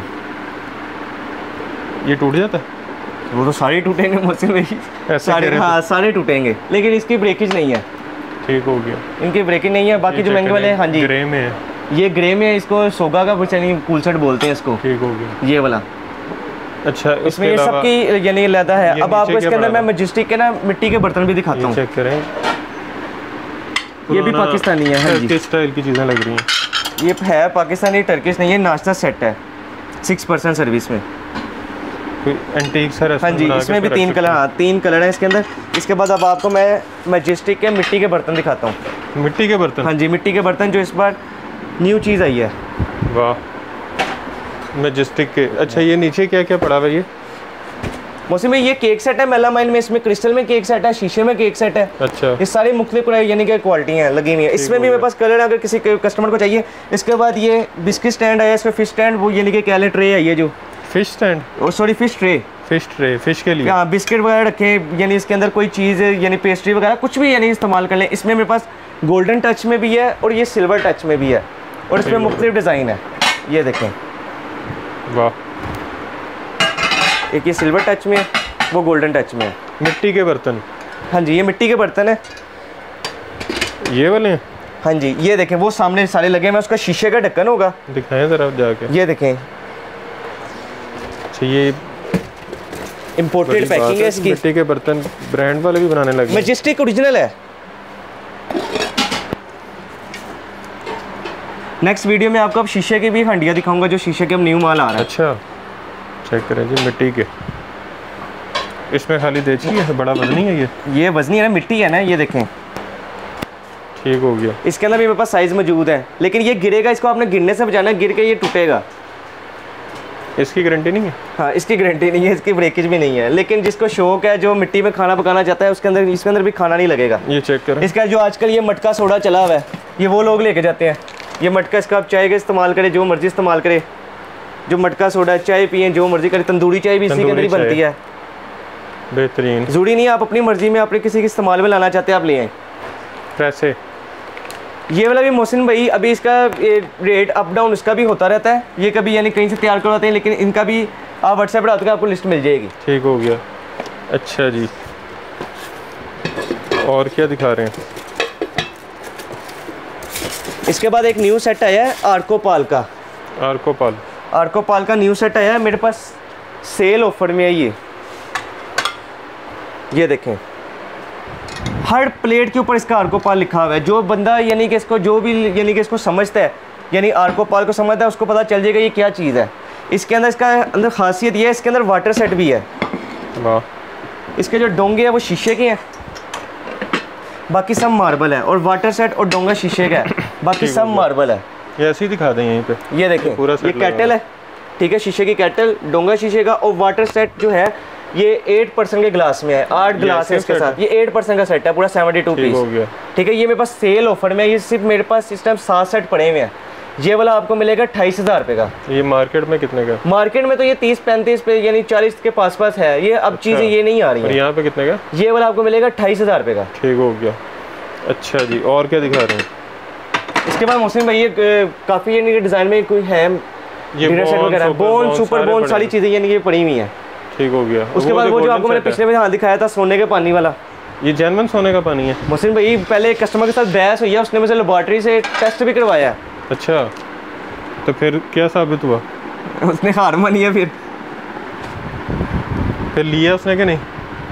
ये टूट जाता है? वो तो सारे टूटेंगे मुझसे भाई, सारे, हाँ सारे टूटेंगे, लेकिन इसकी ब्रेकेज नहीं है, ठीक हो गया, इनकी ब्रेकेज नहीं है। बाकी जो महंगे वाले हैं, हाँ जी, ग्रे में है, ये ग्रे में है, इसको सोगा का कूल सेट बोलते हैं इसको, ठीक हो गया, ये वाला। अच्छा, इसमें ये सबकी यानी लेता है। अब आपको इसके अंदर मैं मैजेस्टिक के ना मिट्टी के बर्तन भी दिखाता हूँ, चेक करें, ये भी पाकिस्तानी है, हाँ जी, स्टाइल की चीज़ें लग रही हैं, ये है पाकिस्तानी, टर्किश नहीं है, नाश्ता सेट है 6% सर्विस में, एंटीक सर, हाँ जी, इसमें भी 3 कलर, हाँ 3 कलर है इसके अंदर। इसके बाद अब आपको मैं मैजेस्टिक के मिट्टी के बर्तन दिखाता हूँ, मिट्टी के बर्तन, हाँ जी, मिट्टी के बर्तन जो इस बार न्यू चीज़ आई है, वाह, मैजेस्टिक के। अच्छा, ये नीचे क्या क्या पड़ा हुआ है? ये मौसम में ये केक सेट है मेलामाइन में, इसमें क्रिस्टल में केक सेट है, शीशे में केक सेट है। अच्छा, ये सारी मुख्तलिफ यानी कि क्वालिटी हैं लगी हुई है। इसमें भी मेरे पास कलर अगर किसी कस्टमर को चाहिए। इसके बाद ये बिस्किट स्टैंड है, इसमें फिश स्टैंड, वो यानी कि कैले ट्रे है, ये जो fish stand, oh sorry fish tray, fish के लिए, हाँ बिस्किट वगैरह रखे, यानी इसके अंदर कोई चीज़ यानी पेस्ट्री वगैरह कुछ भी यानी इस्तेमाल कर लें। इसमें मेरे पास गोल्डन टच में भी है और ये सिल्वर टच में भी है, और इसमें मुख्तलिफ डिज़ाइन है, ये देखें, वाह, एक ये सिल्वर टच में, वो गोल्डन टच में। मिट्टी के बर्तन, हाँ जी, ये मिट्टी के बर्तन है, ये वाले हैं, हाँ जी, ये देखें, वो सामने सारे लगे हैं, उसका शीशे का ढक्कन होगा, दिखाएं जरा जाके, ये देखें। अच्छा, ये इंपोर्टेड पैकिंग है इसकी, मिट्टी के बर्तन ब्रांड वाले भी बनाने लगे, मैजेस्टिक ओरिजिनल है। नेक्स्ट वीडियो में आपको अब शीशे की भी हंडिया दिखाऊंगा, जो शीशे के अब न्यू माल आ रहा है। अच्छा, चेक करें जी, मिट्टी के, इसमें खाली देची है, बड़ा वजनी है, ये वजनी है ना, मिट्टी है ना, ये देखें, ठीक हो गया। इसके अंदर भी मेरे पास साइज़ मौजूद है, लेकिन ये गिरेगा, इसको आपने गिरने से बचाना है, गिर के ये टूटेगा। इसकी गारंटी नहीं है? हाँ, इसकी गारंटी नहीं है, इसकी ब्रेकेज भी नहीं है, लेकिन जिसको शौक है, जो मिट्टी में खाना पकाना चाहता है, उसके अंदर, इसके अंदर भी खाना नहीं लगेगा। ये चेक करें। इसका जो आजकल ये मटका सोडा चला हुआ है, ये वो लोग लेके जाते हैं। ये मटका, इसका आप चाय का इस्तेमाल करें, जो मर्जी इस्तेमाल करें, जो मटका सोडा, चाय पिए जो मर्जी करें, तंदूरी चाय भी इसी के अंदर ही बनती है। बेहतरीन। जरूरी नहीं है आप अपनी मर्जी में, आपने किसी के इस्तेमाल में लाना चाहते हैं आप ले आए। पैसे ये वाला भी मोहसिन भाई, अभी इसका रेट अप डाउन इसका भी होता रहता है। ये कभी यानी कहीं से तैयार करवाते हैं, लेकिन इनका भी आप व्हाट्सएप पर आते आपको लिस्ट मिल जाएगी। ठीक हो गया। अच्छा जी, और क्या दिखा रहे हैं? इसके बाद एक न्यू सेट आया है आर्कोपाल का। आर्कोपाल का न्यू सेट आया है मेरे पास, सेल ऑफर में है ये देखें, हर प्लेट के ऊपर इसका आर्कोपाल लिखा हुआ है। जो बंदा यानी कि इसको, जो भी यानी कि इसको समझता है, यानी आर्कोपाल को समझता है, उसको पता चल जाएगा ये क्या चीज़ है। इसके अंदर, इसका अंदर खासियत ये है, इसके अंदर वाटर सेट भी है। वाह। इसके जो डोंगे हैं वो शीशे के हैं, बाकी सब मार्बल है, और वाटर सेट और डोंगा शीशे का है, बाकी सब मार्बल है। ये ऐसे ही दिखा दें यहीं पे। ये देखें पूरा ये कैटल है, ठीक है, शीशे की कैटल, डोंगा शीशे का, और वाटर सेट जो है ये 8% के ग्लास में है, 8 ग्लास है इसके साथ। ये 8% का सेट है पूरा, 72 पीस, ठीक है। ये मेरे पास सेल ऑफर में है, ये सिर्फ मेरे पास इस टाइम 7 सेट पड़े हुए हैं। ये वाला आपको मिलेगा 28,000 रुपये का। ये मार्केट में कितने का? मार्केट में तो ये 30-35 पे यानी 40 के पास है ये। अब अच्छा। चीज़ें ये नहीं आ रही है। यहाँ पे कितने का? ये वाला आपको मिलेगा 28,000 रुपये का। ठीक हो गया। अच्छा जी, और क्या दिखा रहे हैं? इसके बाद मोहसिन भाई ये काफ़ी यानी डिज़ाइन में कोई है, ये बोन, सुपर बोन, सारी चीज़ें यानी ये पड़ी हुई हैं। ठीक हो गया। उसके बाद वो जो आपको मैंने पिछले में हाँ दिखाया था, सोने के पानी वाला, ये जेन्युइन सोने का पानी है। मोहसिन भाई पहले कस्टमर के साथ बहस हुई है, उसने मुझे लेबॉर्ट्री से टेस्ट भी करवाया। अच्छा, तो फिर क्या साबित हुआ? उसने हार मानी है। फिर लिया उसने कि नहीं?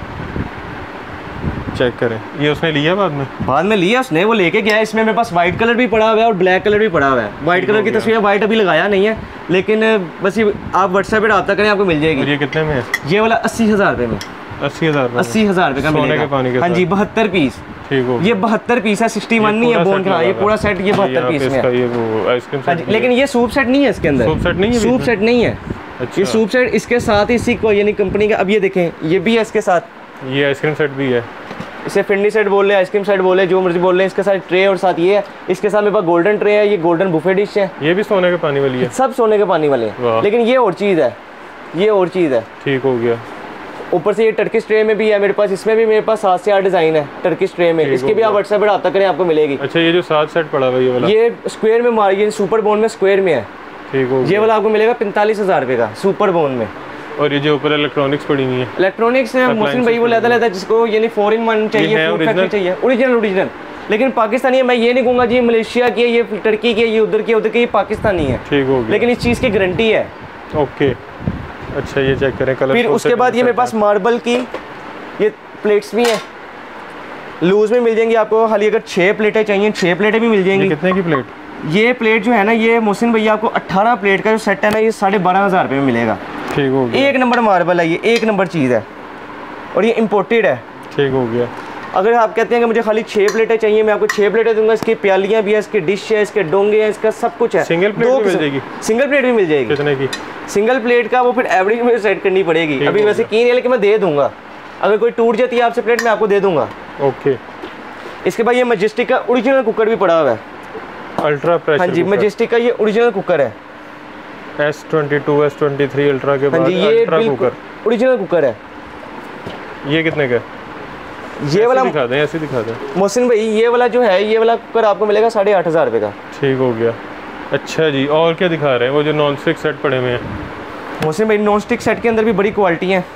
चेक करें, ये उसने लिया बाद में लिया उसने, वो लेके गया। इसमें मेरे पास वाइट कलर भी पड़ा हुआ है और ब्लैक कलर भी पड़ा हुआ है। वाइट कलर की तस्वीर वाइट अभी लगाया नहीं है, लेकिन बस ये आप व्हाट्सएप पे रब्ता करें, आपको मिल जाएगी। और ये कितने में है? ये वाला 80,000 रुपये में। 80,000 रुपये का मिलेगा। हाँ जी, 72 पीस। ठीक हो। ये 72 पीस है, 61 नहीं है बोन का। ये पूरा सेट ये 72 पीस में है। लेकिन ये सूप सेट नहीं है, इसके अंदर सूप सेट नहीं है। ये सूप सेट इसके साथ ही इसी को यानी कंपनी का। अब ये देखें, ये भी है इसके साथ, ये आइसक्रीम सेट भी है। इसे फिंडी सेट बोल रहे हैं, आइसक्रीम सेट बोल रहे हैं, जो मर्जी बोल रहे हैं। इसके साथ ट्रे और साथ ये है। इसके साथ मेरे पास गोल्डन ट्रे है, ये गोल्डन बुफे डिश है। ये भी सोने के पानी वाली है, सब सोने के पानी वाले हैं, लेकिन ये और चीज़ है, ये और चीज़ है। ठीक हो गया। ऊपर से ये टर्किश ट्रे में भी है मेरे पास, इसमें भी मेरे पास 7 से 8 डिज़ाइन है टर्किश ट्रे में। इसके भी आप व्हाट्सएप पर रब्ता करें, आपको मिलेगी। अच्छा, ये जो 7 सेट पड़ा हुआ ये स्क्वायर में मार, ये सुपर बोन में स्क्वायर में है। ठीक हो। ये वाला आपको मिलेगा 45,000 रुपये का सुपर बोन में। और ये जो ऊपर इलेक्ट्रॉनिक्स पड़ी हुई है, इलेक्ट्रॉनिक्स मुस्लिम भाई वो लेता जिसको यानी 4-in-1 चाहिए, ओरिजिनल। लेकिन पाकिस्तानी है। मैं ये नहीं कहूँगा जी मलेशिया की है, ये टर्की की है, ये उधर की, ये पाकिस्तानी है। ठीक हो गया। लेकिन इस चीज़ की गारंटी है। ओके। अच्छा, ये चेक करें कलर। फिर उसके बाद ये मेरे पास मार्बल की ये प्लेट्स भी हैं, लूज में मिल जाएंगी आपको। खाली अगर 6 प्लेटें चाहिए, 6 प्लेटें भी मिल जाएंगी। कितने की प्लेट? ये प्लेट जो है ना, ये मोहसिन भैया आपको 18 प्लेट का जो सेट है ना, ये 12,500 रुपये में मिलेगा। ठीक हो गया। 1 नंबर मार्बल है, ये 1 नंबर चीज़ है, और ये इम्पोर्टेड है। ठीक हो गया। अगर आप कहते हैं कि मुझे खाली 6 प्लेटें चाहिए, मैं आपको 6 प्लेटें दूंगा। इसकी प्यालियाँ भी है, इसके डिश है, इसके डोंगे हैं, इसका सब कुछ है। सिंगल प्लेट भी मिल जाएगी? सिंगल प्लेट भी मिल जाएगी। कितने की? सिंगल प्लेट का वो फिर एवरेज में सेट करनी पड़ेगी। अभी वैसे की नहीं है, लेकिन मैं दे दूंगा। अगर कोई टूट जाती है आपसे प्लेट, मैं आपको दे दूंगा। ओके। इसके बाद ये मैजेस्टिक का ओरिजिनल कुकर भी पड़ा हुआ है, अल्ट्रा प्रेशर। हाँ जी, मैजेस्टिक का ये ओरिजिनल कुकर है। S22 S23 अल्ट्रा के बाद हाँ जी, ये कुकर ओरिजिनल कुकर है। ये कितने का? ये वाला दिखा दें, ऐसे दिखा दें मोहसिन भाई। ये वाला जो है, ये वाला कुकर आपको मिलेगा 8,500 रुपये का। ठीक हो गया। अच्छा जी, और क्या दिखा रहे हैं? वो जो नॉन स्टिक सेट पड़े हुए हैं मोहसिन भाई, नॉन स्टिक सेट के अंदर भी बड़ी क्वालिटी है।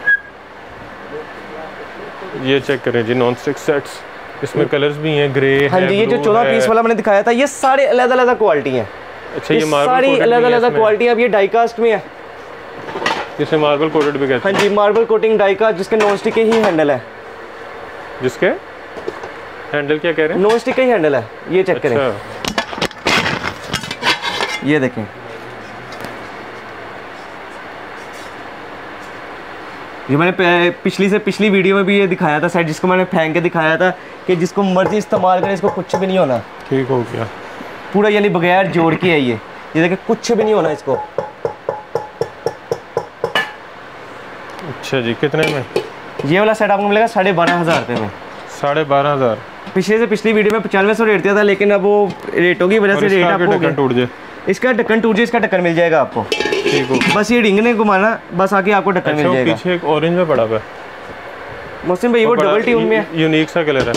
ये चेक करें जी, नॉन स्टिक सेट्स, इसमें कलर्स भी हैं, ग्रे है। हाँ जी, ये जो 14 पीस वाला मैंने दिखाया था, ये सारे अलग अलग क्वालिटी हैं। अच्छा, ये सारी अलग अलग क्वालिटी है। अब ये डाई कास्ट में है, जिसे मार्बल कोटेड भी कहते हैं। हाँ जी, मार्बल कोटिंग डाई कास्ट, जिसके नॉन स्टिक के ही हैंडल है। जिसके हैंडल क्या कह रहे हैं? नॉन स्टिक का ही हैंडल है। ये चेक करें, ये देखें, ये मैंने पिछली वीडियो में भी ये दिखाया था सेट, जिसको मैंने फेंक के दिखाया था कि जिसको मर्जी इस्तेमाल करे, इसको कुछ भी नहीं होना। ठीक हो गया। पूरा यानी बगैर जोड़ के है ये देखिए, कुछ भी नहीं होना इसको। अच्छा जी, कितने में? ये वाला सेट आपको मिलेगा 12,500 रुपये में। 12,500। पिछली वीडियो में 9500 रेट दिया था, लेकिन अब वो रेटों की वजह से रेट आपको ढक्कन टूट जाए, इसका ढक्कन टूट जाए, इसका ढक्कन मिल जाएगा आपको। ठीक हो। बस ये रिंग ने घुमाना, बस आके आपको ढक्कन मिल जाएगा। पीछे एक ऑरेंज में पड़ा हुआ है मोहसिन भाई, वो डबल ट्यून में है, यूनिक सा कलर है।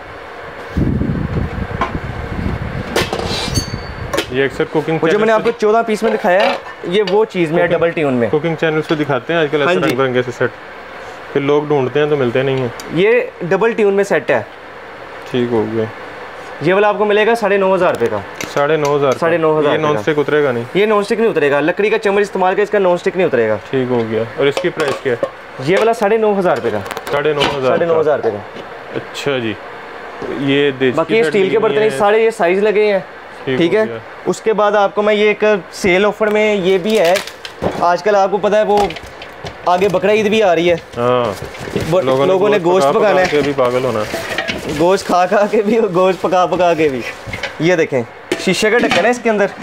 ये अक्सर कुकिंग जो मैंने आपको 14 पीस में दिखाया है, ये वो चीज़ में है डबल ट्यून में। कुकिंग चैनल पे दिखाते हैं आजकल ऐसे रंग बिरंगे से सेट, फिर लोग ढूंढते हैं तो मिलते नहीं हैं। ये डबल ट्यून में सेट है। ठीक हो गया। ये वाला आपको मिलेगा 9,500 रुपये का। 9,500। ये नॉन स्टिक उतरेगा नहीं? ये नॉन स्टिक नहीं उतरेगा, लकड़ी का चम्मच इस्तेमाल कर, इसका नॉन स्टिक नहीं उतरेगा। ठीक हो गया। और इसकी प्राइस क्या है? ये वाला 9,500 रुपये का। 9,500 रुपये का। अच्छा जी। ये देसी, बाकी ये स्टील के बर्तन सारे ये साइज लगे हैं। ठीक है। उसके बाद आपको मैं ये एक सेल ऑफर में ये भी है, आजकल आपको पता है वो आगे बकरा ईद भी आ रही है। हाँ, लोगों ने गोश्त पकाना है, भी पागल होना, गोश्त खा के भी, गोश्त पका के भी। ये देखें, शीशे का ढक्कन है इसके अंदर।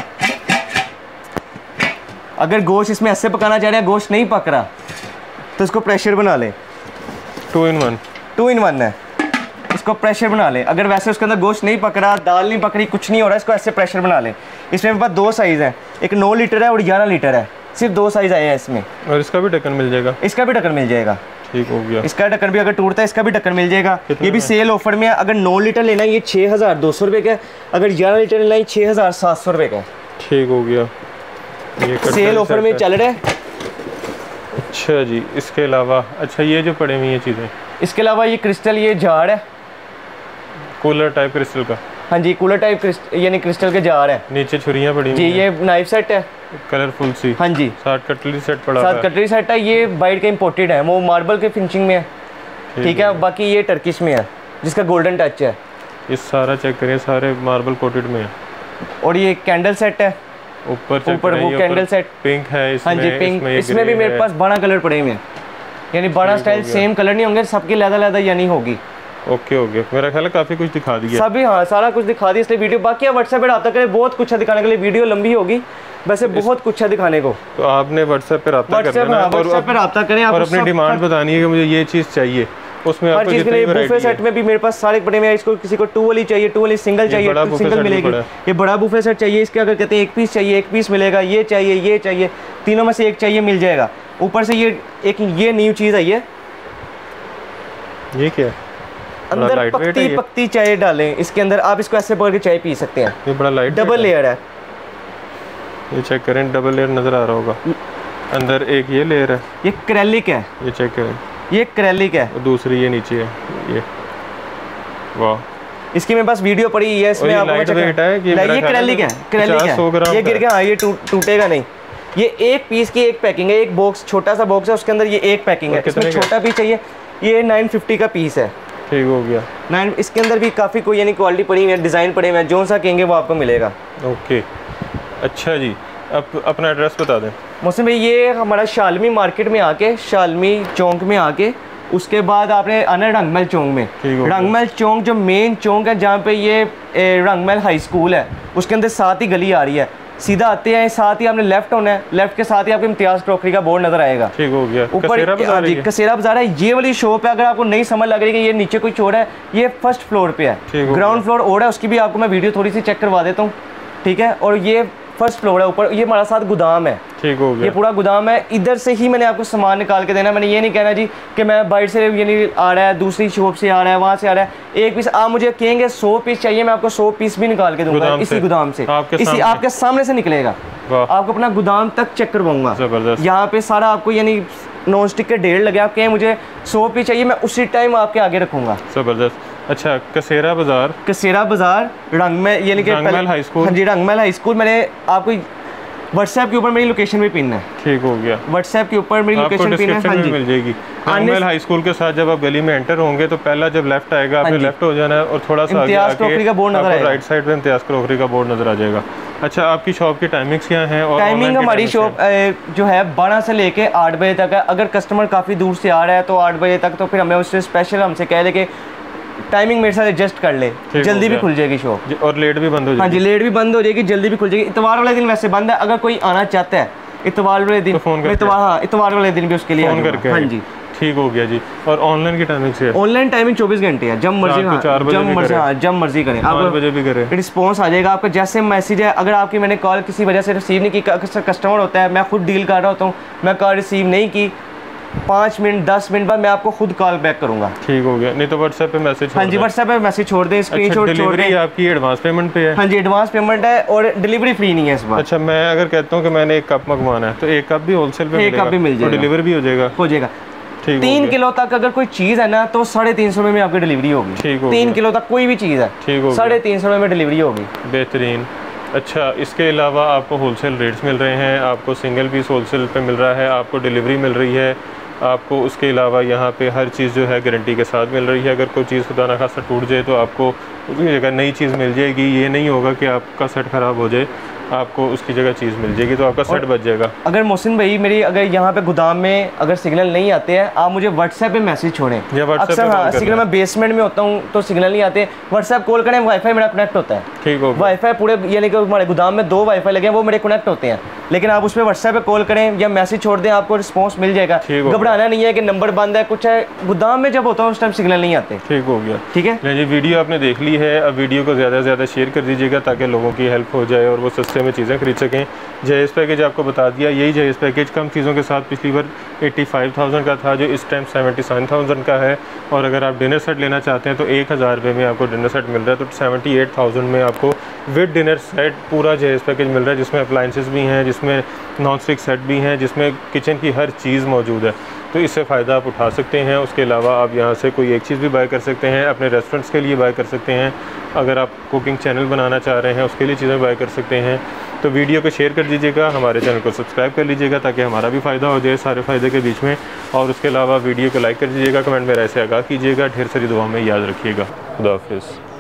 अगर गोश्त इसमें ऐसे पकाना चाह रहे हैं, गोश्त नहीं पक रहा, तो इसको प्रेशर बना लें। 2 in 1। 2 in 1 है, इसको प्रेशर बना लें। अगर वैसे उसके अंदर गोश्त नहीं पक रहा, दाल नहीं पक रही, कुछ नहीं हो रहा, इसको ऐसे प्रेशर बना लें। इसमें मेरे पास 2 साइज़ हैं, एक 9 लीटर है और 11 लीटर है, सिर्फ 2 साइज़ आए हैं इसमें। और इसका भी ढक्कन मिल जाएगा? इसका भी ढक्कन मिल जाएगा। ठीक हो गया। इसका ढक्कन भी अगर टूटता है, इसका भी ढक्कन मिल जाएगा। ये भी सेल ऑफर में है। अगर 9 लीटर लेना है, ये 6,200 रुपये का है। अगर 11 लीटर लेना है, 6,700 रुपये का है। ठीक हो गया। ये सेल ऑफर में चल रहा है। अच्छा जी। इसके अलावा अच्छा, ये जो पड़े हुई ये चीज़ें, इसके अलावा ये क्रिस्टल, ये जार है, कूलर टाइप क्रिस्टल का। हाँ जी, कूलर टाइप यानी क्रिस्टल के जार है। नीचे छुरियाँ पड़ी जी, ये नाइफ सेट है, कलरफुल सी। हाँ जी। 7 कटलरी सेट पड़ा है। 7 कटलरी सेट है। ये बाइट का इम्पोर्टेड है, वो मार्बल के फिनिशिंग में है। ठीक है। बाकी ये टर्किश में है, जिसका गोल्डन टच है। ये सारा चेक करें, सारे मार्बल कोटेड में है। और ये कैंडल सेट है, ऊपर वो कैंडल सेट पिंक है इसमें। हाँ जी, पिंक। इसमें भी मेरे पास 12 कलर पड़े हुए हैं, यानी 12 स्टाइल सेम कलर नहीं होंगे, सबकी अलग-अलग यानी होगी। ओके हो गया। मेरा ख्याल है काफ़ी कुछ दिखा दिया सभी। हाँ, सारा कुछ दिखा दिया इसलिए वीडियो। बाकी आप व्हाट्सएप पे रब्ता करें, बहुत कुछ है दिखाने के लिए। वीडियो लंबी होगी, वैसे बहुत कुछ है दिखाने को। तो आपने व्हाट्सएप पे रब्ता करना है और अपनी डिमांड बतानी है कि मुझे ये चीज़ चाहिए। उसमें हर चीज़ के लिए बुफे सेट में भी मेरे पास सारे पड़े हुए हैं। इसको किसी को 2 वाली चाहिए, 2 वाली सिंगल चाहिए, सिंगल मिलेगी। ये बड़ा बुफे सेट चाहिए, इसके अगर कहते हैं 1 पीस चाहिए, 1 पीस मिलेगा। ये चाहिए, तीनों में से एक चाहिए, मिल जाएगा। ऊपर से ये न्यू चीज़ आई है। ये क्या है? अंदर पकती चाय डालें इसके अंदर, आप इसको ऐसे पकड़ के चाय पी सकते हैं। ये बड़ा लाइट डबल लेयर है। ये चेक करें, डबल लेयर नज़र आ रहा होगा। अंदर एक ये लेयर है, ये एक्रेलिक है। ये चेक करें, ये एक्रेलिक है। और दूसरी ये नीचे है। ये वाह, इसकी मेरे पास वीडियो पड़ी है, इसमें आपको लाइट वेट है कि ये एक्रेलिक है, एक्रेलिक है। ये गिर गया, ये टूटेगा नहीं। ये 1 पीस की एक पैकिंग है, एक बॉक्स, छोटा सा बॉक्स है, उसके अंदर ये एक पैकिंग है। इसमें छोटा पीस चाहिए, ये 950 का पीस है। ठीक हो गया। 9। इसके अंदर भी काफ़ी कोई यानी क्वालिटी पड़ी हुई है, डिज़ाइन पड़े हुए हैं, जो सा कहेंगे वो आपको मिलेगा। ओके। अच्छा जी, अब अपना एड्रेस बता दें। मोहसिन भाई, ये हमारा शालमी मार्केट में आके, शालमी चौक में आके, उसके बाद आपने आना रंगमहल चौक में। रंगमहल चौक जो मेन चौक है, जहाँ पे ये रंगमहल हाई स्कूल है, उसके अंदर साथ ही गली आ रही है। सीधा आते हैं, साथ ही आपने लेफ्ट होना है, लेफ्ट के साथ ही आपको इम्तियाज़ क्रॉकरी का बोर्ड नजर आएगा। ठीक हो गया। ऊपर कसेरा बाजार है, ये वाली शॉप है। अगर आपको नहीं समझ लग रही कि ये नीचे कोई चोर है, ये फर्स्ट फ्लोर पे है। ग्राउंड फ्लोर और है, उसकी भी आपको मैं वीडियो थोड़ी सी चेक करवा देता हूँ। ठीक है। और ये फर्स्ट फ्लोर है, ऊपर ये हमारा साथ गोदाम है। ठीक हो गया। ये पूरा गोदाम है, इधर से ही मैंने आपको सामान निकाल के देना है। मैंने ये नहीं कहना जी कि मैं बाइट से यानी आ रहा है, दूसरी शॉप से आ रहा है, वहाँ से आ रहा है। 1 पीस आप मुझे कहेंगे 100 पीस चाहिए, मैं आपको 100 पीस भी निकाल के दूंगा इसी गोदाम से, इसी आपके सामने से निकलेगा। आपको अपना गोदाम तक चेक करवाऊंगा। यहाँ पे सारा आपको यानी नॉन स्टिक के ढेर लगे। आप कहें मुझे 100 पीस चाहिए, मैं उसी टाइम आपके आगे रखूंगा। ज़बरदस्त। अच्छा, कसेरा बाजार रंगमहल यानी कि रंगमहल हाई स्कूल। हाँ जी, रंगमहल हाई स्कूल। मैंने आपको व्हाट्सएप के ऊपर मेरी लोकेशन भी पिन है। ठीक हो गया। व्हाट्सएप के ऊपर मेरी लोकेशन पिन है। हाँ जी, मिल जाएगी। रंगमहल हाई स्कूल के साथ जब आप गली में एंटर होंगे तो पहला जब लेफ्ट आएगा, आपने लेफ्ट हो जाना है और थोड़ा सा आगे आके आपको राइट साइड पे इम्तियाज़ क्रॉकरी का बोर्ड नजर आ जाएगा। अच्छा, आपकी शॉप की टाइमिंग्स क्या हैं? और टाइमिंग हमारी शॉप जो है 12 से लेके 8 बजे तक है। अगर कस्टमर काफ़ी दूर से आ रहा है तो 8 बजे तक, तो फिर हमें उससे स्पेशल हमसे कह दे कि टाइमिंग मेरे साथ एडजस्ट कर ले, जल्दी भी खुल जाएगी शॉप। और लेट भी बंद हो जाएगी? हाँ जी, लेट भी बंद हो जाएगी, जल्दी भी खुल जाएगी। इतवार वाले दिन वैसे बंद है, अगर कोई आना चाहता है इतवार वाले दिन, इतवार वाले दिन भी उसके लिए फोन करके। हाँ जी, ठीक हो गया जी। और ऑनलाइन की टाइमिंग से? ऑनलाइन टाइमिंग 24 घंटे है, जब मर्जी, जब मर्जी करें, 4 बजे भी करें, रिस्पॉन्स आ जाएगा आपका। जैसे मैसेज है, अगर आपकी मैंने कॉल किसी वजह से रिसीव नहीं की, कस्टमर होता है, मैं खुद डील कर रहा होता हूँ, मैं कॉल रिसीव नहीं की, 5 मिनट 10 मिनट बाद मैं आपको खुद कॉल बैक करूंगा। ठीक हो गया। नहीं तो व्हाट्सएप पे मैसेज? हाँ जी, व्हाट्सएप पे मैसेज छोड़ दें, स्क्रीनशॉट छोड़ दें। आपकी एडवांस पेमेंट पे है? हाँ जी, एडवांस पेमेंट है और डिलीवरी फ्री नहीं है इस बार। अच्छा, मैं अगर कहता हूँ कि मैंने 1 कप मंगवाना है तो 1 कप भी होलसेल पे मिलेगा? 1 कप भी मिल जाएगा, डिलीवरी भी हो जाएगा? हो जाएगा। 3 किलो तक अगर कोई चीज़ है ना तो 350 में आपकी डिलीवरी होगी। 3 किलो तक कोई भी चीज़ है, 350 में डिलीवरी होगी। बेहतरीन। अच्छा, इसके अलावा आपको होलसेल रेट्स मिल रहे हैं, आपको सिंगल पीस होलसेल पे मिल रहा है, आपको डिलीवरी मिल रही है, आपको उसके अलावा यहाँ पे हर चीज़ जो है गारंटी के साथ मिल रही है। अगर कोई चीज़ खुदा ना खासा टूट जाए तो आपको उसकी जगह नई चीज़ मिल जाएगी। ये नहीं होगा कि आपका सेट ख़राब हो जाए, आपको उसकी जगह चीज़ मिल जाएगी, तो आपका सेट बच जाएगा। अगर मोहसिन भाई मेरी अगर यहाँ पे गोदाम में अगर सिग्नल नहीं आते हैं, आप मुझे व्हाट्सएप पे मैसेज छोड़ें। अक्सर हाँ, सिग्नल मैं बेसमेंट में होता हूँ तो सिग्नल नहीं आते, व्हाट्सएप कॉल करें, वाईफाई मेरा कनेक्ट होता है। ठीक हो, वाईफाई पूरे, यानी कि हमारे गोदाम में 2 वाईफाई लगे हैं, वो मेरे कनेक्ट होते हैं, लेकिन आप उस पर व्हाट्सएप पे कॉल करें या मैसेज छोड़ दें, आपको रिस्पॉन्स मिल जाएगा। घबराना नहीं है कि नंबर बंद है, कुछ है, गोदाम में जब होता है उस टाइम सिग्नल नहीं आते। ठीक हो गया, ठीक है जी। वीडियो आपने देख ली है, अब वीडियो को ज़्यादा से ज़्यादा शेयर कर दीजिएगा ताकि लोगों की हेल्प हो जाए और वो सस्ते में चीज़ें खरीद सकें। जहेज़ पैकेज आपको बता दिया, यही जहेज़ पैकेज कम चीज़ों के साथ पिछली बार 85,000 का था, जो इस टाइम 77,000 का है। और अगर आप डिनर सेट लेना चाहते हैं तो 1,000 रुपये में आपको डिनर सेट मिल रहा है, तो 78,000 में आपको विद डिनर सेट पूरा जहेज़ पैकेज मिल रहा है, जिसमें अप्लाइंसेस भी हैं, जिसमें नॉन स्टिक सेट भी हैं, जिसमें किचन की हर चीज़ मौजूद है। तो इससे फ़ायदा आप उठा सकते हैं। उसके अलावा आप यहाँ से कोई एक चीज़ भी बाय कर सकते हैं, अपने रेस्टोरेंट्स के लिए बाय कर सकते हैं, अगर आप कुकिंग चैनल बनाना चाह रहे हैं उसके लिए चीज़ें बाय कर सकते हैं। तो वीडियो को शेयर कर दीजिएगा, हमारे चैनल को सब्सक्राइब कर लीजिएगा ताकि हमारा भी फ़ायदा हो जाए सारे फ़ायदे के बीच में। और उसके अलावा वीडियो को लाइक कर दीजिएगा, कमेंट में राय से आगाह कीजिएगा। ढेर सारी दुआ में याद रखिएगा। खुदा हाफिज़।